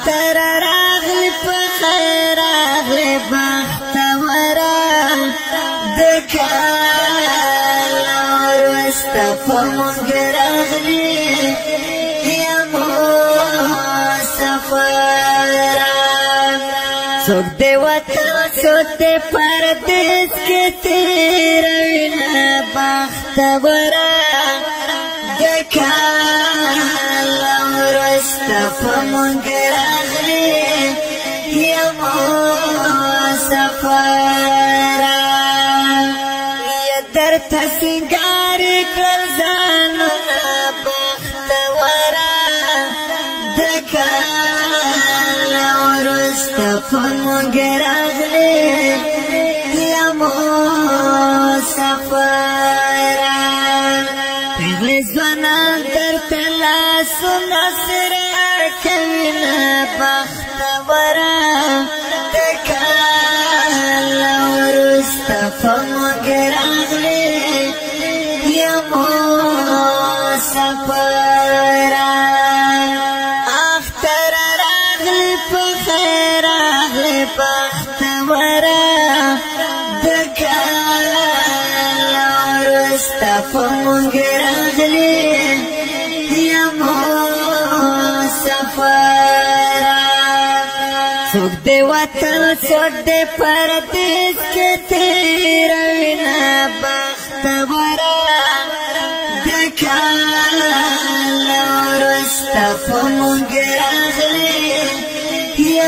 اختر راغلی په خیر راغلی بختوره دکال وروسته په مونږ راغلی یا مسافره څوک دی وطن څوک دی پردیس کې تېروینه بختوره دکال وروسته په مونږ راغلی یا مسافره درته سینګار کړل ځانونه بختوره دکال وروسته په مونږ راغلی یا مسافره پیغلې ځوانان درته لاسونه سره کوینه بختوره دکال وروسته په مونږ راغلی یا مسافره اختر راغلی په خیر راغلی بختوره دکال وروسته په مونږ راغلی یا مسافره څوک دی وطن څوک دی پردیس کې تېروینه بختوره دکال وروسته په مونږ راغلی یا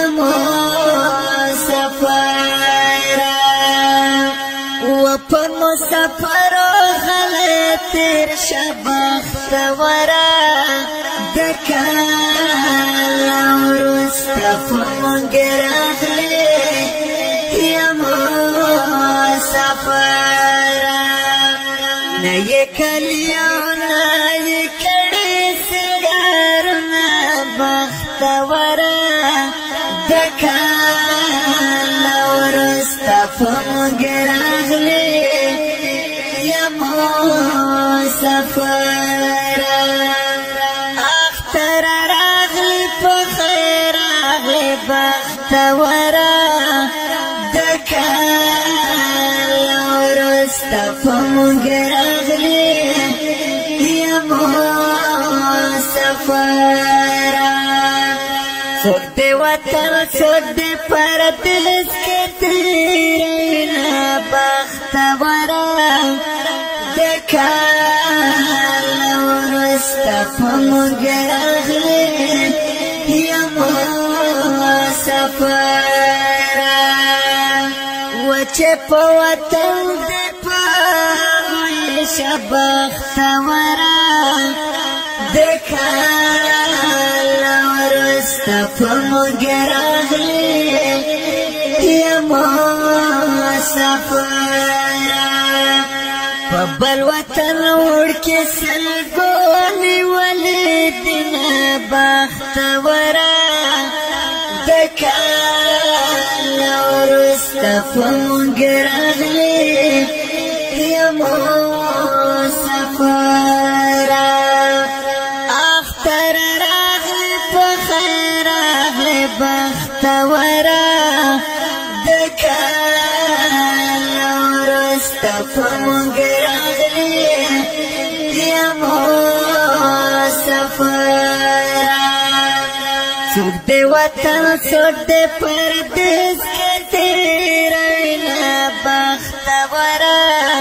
مسافره و په مسافرو غلی تېر شه بختوره دکال وروسته په مونږ راغلی یا مسافره نه یې کلی او نه یې کړي سینګارونه بختوره دکال وروسته په مونږ راغلی یا مسافره اختر راغلی په خیر راغلی بختوره دکال وروسته په مونږ راغلی یا مسافره څوک دی وطن څوک دی پردیس کې تېروینه بختوره دکال وروسته په مونږ راغلی یا مسافره و چې په وطن دی په هغوی شه بختوره دکال وروسته په مونږ راغلی یا مسافره په بل وطن وړکې سلګونې ولیدینه بختوره دکال وروسته په مونږ راغلی یا مسافره اختر راغلی په خیر راغلی بختوره دکال وروسته په مونږ راغلی یا مسافره څوک دی وطن څوک دی پردیس کې تېروینه بختوره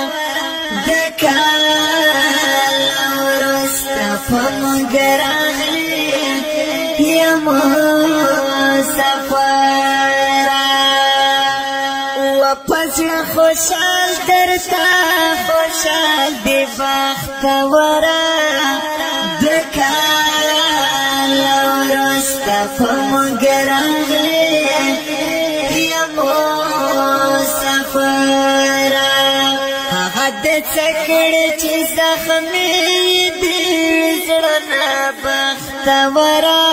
دکال وروسته په مونږ راغلی یا مسافره و په زړه خوشحال درته خوشحال دی بختوره دکال وروسته په مونږ راغلی یا مسافره هغه دې څه کړي چې زخمي دي زړه نه بختوره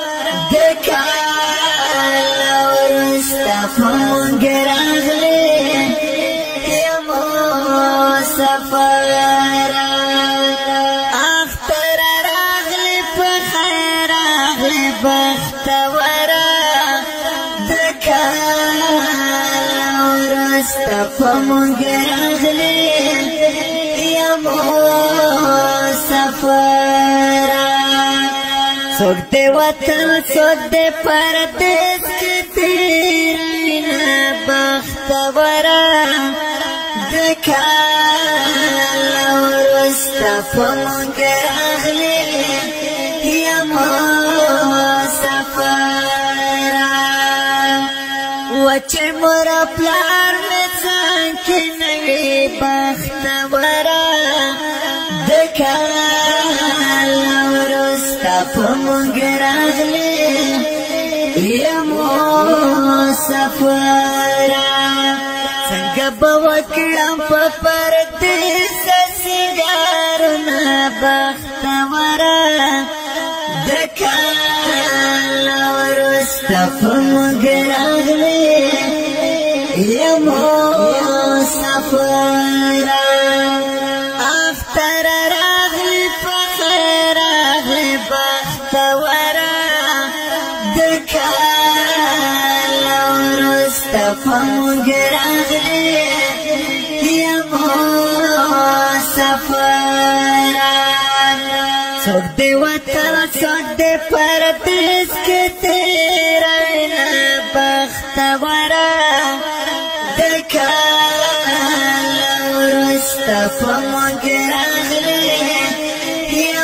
دکال وروسته په مونږ راغلی یا مسافره اختر راغلی په خیر راغلی بختوره په مونږ راغلی یا مسافر څوک دې وطن څوک دې پردیس کې تیرینا بختوره د کال وروسته په مونږ راغلی یا مسافر وچه مور پلار مې څنګه نوی بختوره د کال وروسته په مونږ راغلی یا مسافر څنګه به وکړم په پردیس سیګارونه بختوره د کال وروسته په مونږ راغلی یا مسافر اختر راغلی په خیر راغلی بختوره د کال وروسته په مونږ راغلی یا مسافر څوک دې وطن څوک دې پردیس کې تیرینا بختوره د کال وروسته په مونږ راغلی یا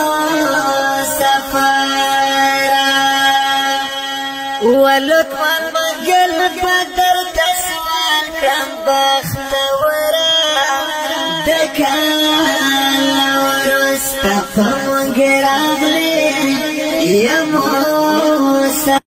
مسافر ولکمن مګل بدر تسوال کړم بختوره د کال وروسته په مونږ راغلی یا مسافر